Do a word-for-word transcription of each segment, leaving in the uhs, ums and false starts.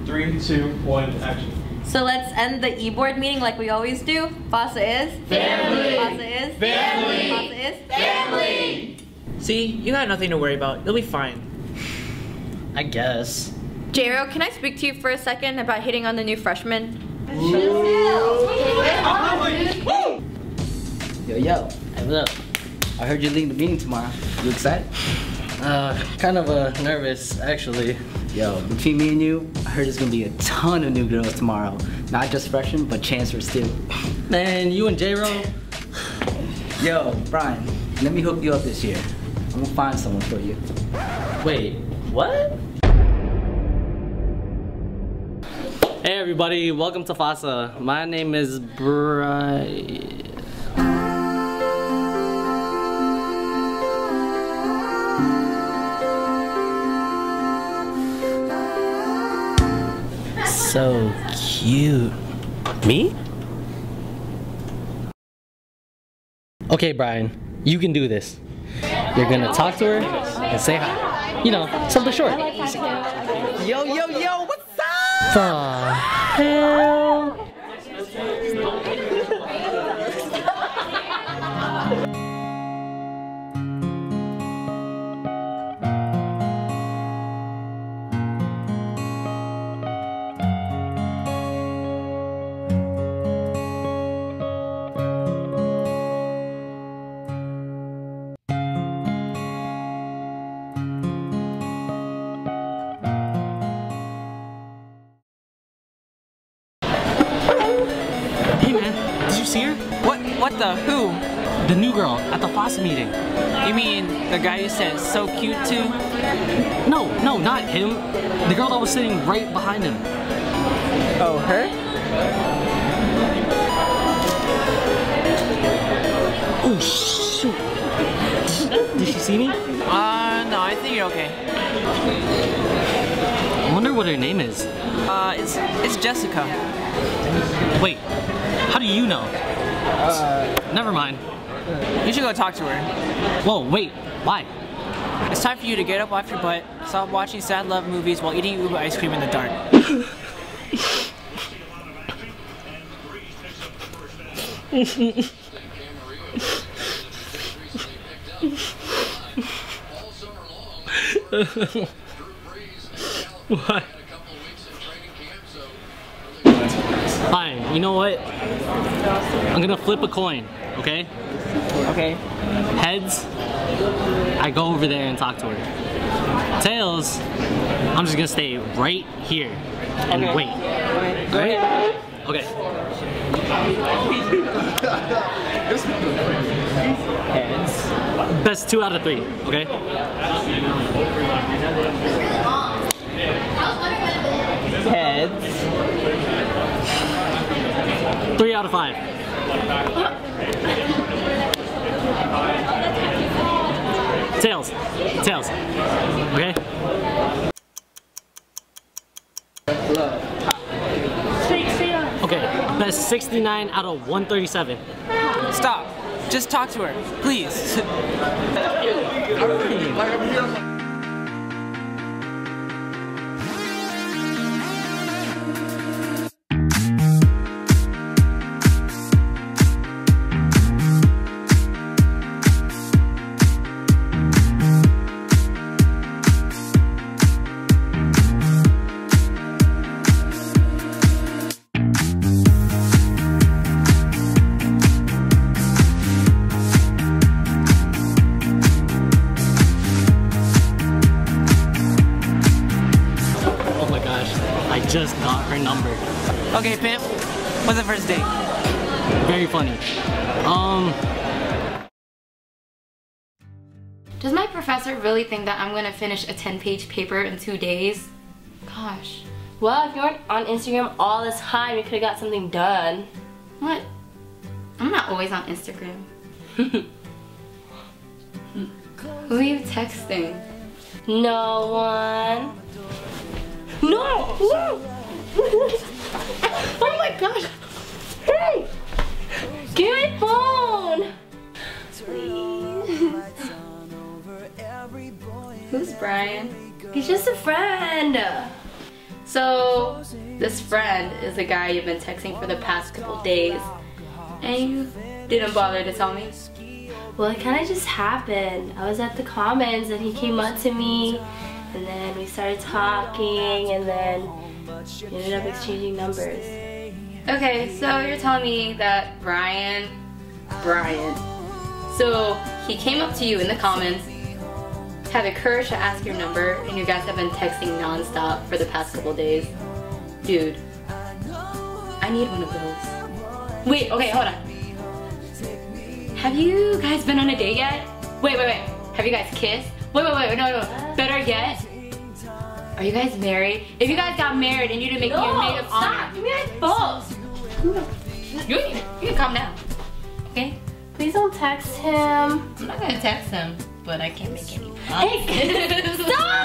Three, two, one, action. So let's end the e-board meeting like we always do. FASA is family. FASA is family. FASA is family. See, you got nothing to worry about. You'll be fine. I guess. J-Ro, can I speak to you for a second about hitting on the new freshman? Yo, yo. Hey, what up? I heard you're leading the meeting tomorrow. You excited? Uh, kind of uh, nervous, actually. Yo, between me and you, I heard there's gonna be a ton of new girls tomorrow. Not just freshmen, but chancellors too. Man, you and J-Ro. Yo, Bryan, let me hook you up this year. I'm gonna find someone for you. Wait, what? Hey everybody, welcome to FASA. My name is Bryan. So cute. Me? Okay, Bryan, you can do this. You're gonna talk to her and say hi. You know, something short. Yo, yo, yo, what's up? The hell? See her? What? What the? Who? The new girl at the FASA meeting. You mean the guy you said so cute to? No, no, not him. The girl that was sitting right behind him. Oh, her? Oh shoot! Did she see me? Uh, no, I think you're okay. I wonder what her name is. Uh, it's it's Jessica. Wait, how do you know? Uh, Never mind. You should go talk to her. Whoa, wait, why? It's time for you to get up off your butt, stop watching sad love movies while eating Uber ice cream in the dark. What? Fine, you know what? I'm gonna flip a coin, okay? Okay. Heads, I go over there and talk to her. Tails, I'm just gonna stay right here and Okay. wait. Okay. Go Alright? ahead. Okay. Heads. Best two out of three, okay? Heads. Three out of five. Tails. Tails. Okay? Okay, best sixty-nine out of one thirty-seven. Stop. Just talk to her, please. I just got her number. Okay, Pimp. What's the first date? Very funny. Um. Does my professor really think that I'm gonna finish a ten page paper in two days? Gosh. Well, if you weren't on Instagram all this time, you could have got something done. What? I'm not always on Instagram. Who are you texting? No one. No! No! Oh my gosh! Hey! Give me my phone! Please. Who's Bryan? He's just a friend. So, this friend is the guy you've been texting for the past couple days, and you didn't bother to tell me? Well, it kind of just happened. I was at the Commons and he came up to me, and then we started talking, and then we ended up exchanging numbers. Okay, so you're telling me that Bryan, Bryan, so he came up to you in the Commons, had the courage to ask your number, and you guys have been texting non-stop for the past couple days. Dude, I need one of those. Wait, okay, hold on. Have you guys been on a date yet? Wait, wait, wait. Have you guys kissed? Wait, wait, wait, no, no. Better yet, are you guys married? If you guys got married and you didn't make No, me a maid of honor, stop. Give me my phone. you can, you can calm down, okay? Please don't text him. I'm not gonna text him, but I can't make any. Hey,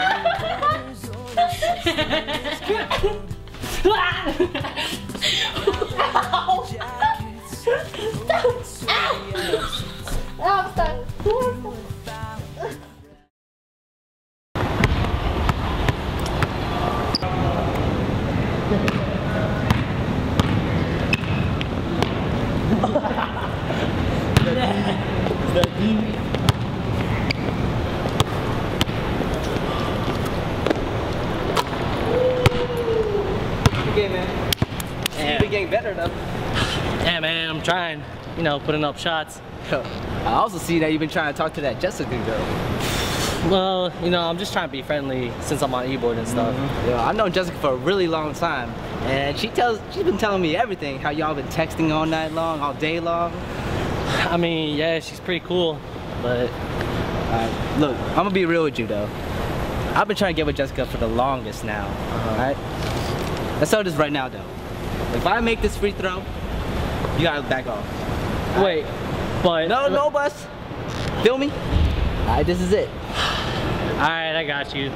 Okay, man. Yeah. You've been getting better though. Yeah, man, I'm trying. You know, putting up shots. Yo, I also see that you've been trying to talk to that Jessica girl. Well, you know, I'm just trying to be friendly since I'm on e-board and stuff. Mm-hmm. Yo, I've known Jessica for a really long time, and she tells, she's been telling me everything. How y'all been texting all night long, all day long. I mean, yeah, she's pretty cool, but Alright, look, I'm gonna be real with you though. I've been trying to get with Jessica for the longest now. Uh-huh. Alright? Let's start this right now though. If I make this free throw, you gotta back off. wait, but No, no, bus. Feel me? Alright, this is it. All right, I got you.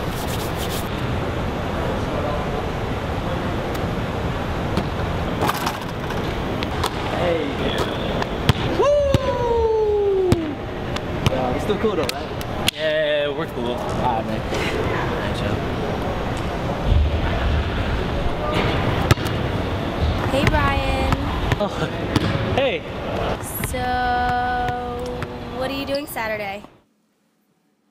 Hey. Woo! Yo, it's still cool though, right? Yeah, we're cool. Alright, man. Alright, chill. Hey, Bryan. Oh, hey. So, what are you doing Saturday?